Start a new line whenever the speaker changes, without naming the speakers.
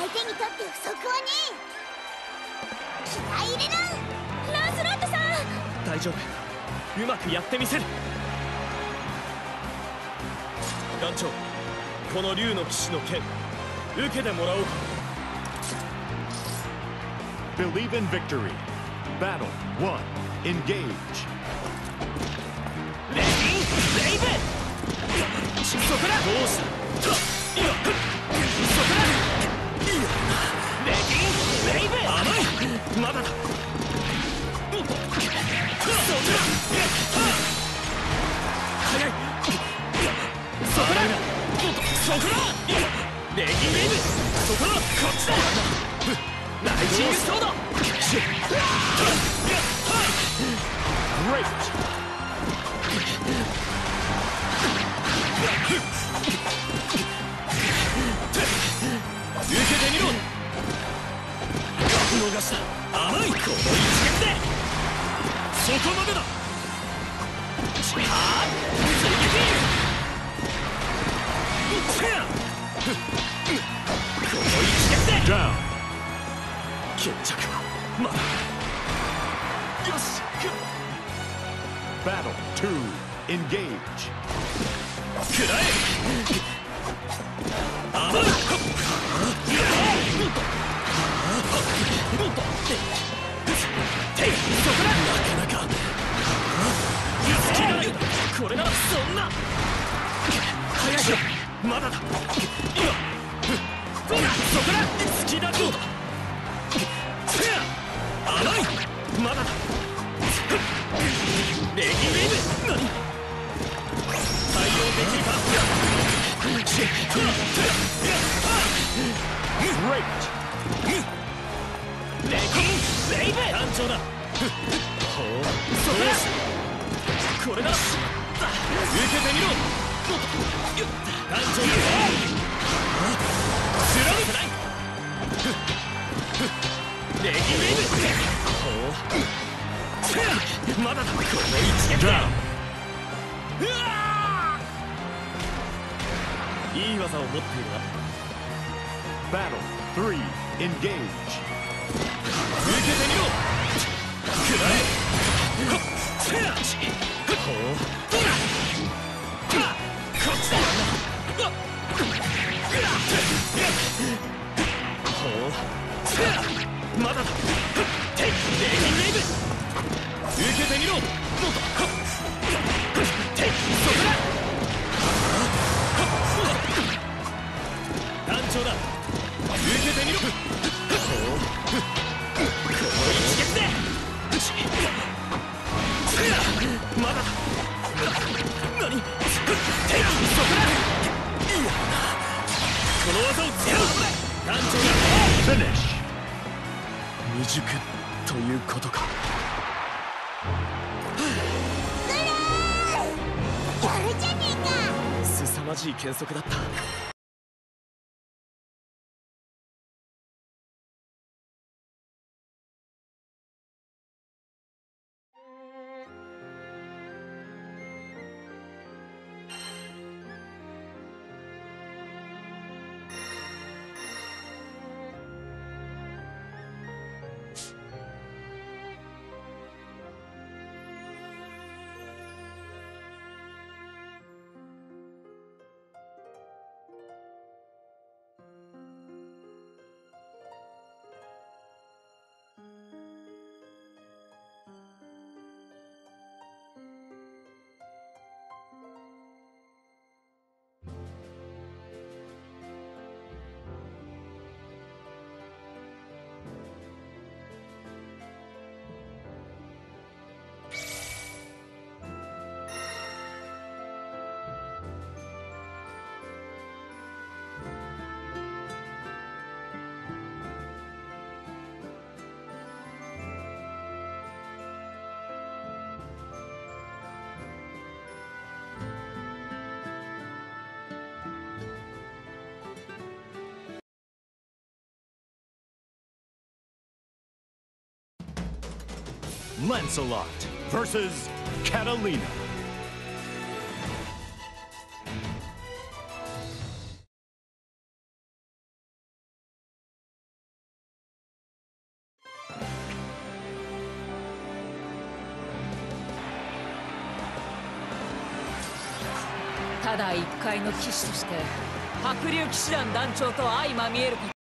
手にとって不足はねえ。気合い入れな。
ランスロットさん。
大丈夫、うまくやってみせる。団長、この竜の騎士の剣受けてもらおうか。
Believe in victory. Battle 1. Engage.
レイブそこだ。どうしたそこだ。レイブ甘い。まだだ。そこだ。早い。そこだ。そこだ。レイブそこだ。こっちだ。ライジングソード。
Great.
受けてみろ。逃した。甘い。この一撃でそこまでだ。追撃。この一撃で
Down.
決着はまだ。よし。
Battle 2. Engage.
くらえ。甘い。そこだ。なかなかこれならそんな。早い。まだだ。今そこだ。好きだ。どうだ。甘い。まだだ。レギウェーブ。何対応できるか。
Great.
レイブ団長だ。ほう、そこだ。これだ。受けてみろ。団長だ。スラムない。レギウェーブ。ほう、まだだ。この一撃だ。うわー、いい技を持っているな。
Battle 3. Engage.
受けてみろ。くらえ。ほう、どうだ。こっちだ。ほう、まだだ。レギウェーブ。受けてみろ。そこだ。団長だ。受けてみろ。この一撃でまだだ。何。そこだ。この技を使う。団長だ。
Finish.
未熟ということか。
やるじゃねえか。
凄まじい剣速だった。
Lancelot versus Catalina.
ただ一介の騎士として白龍騎士団団長と相まみえる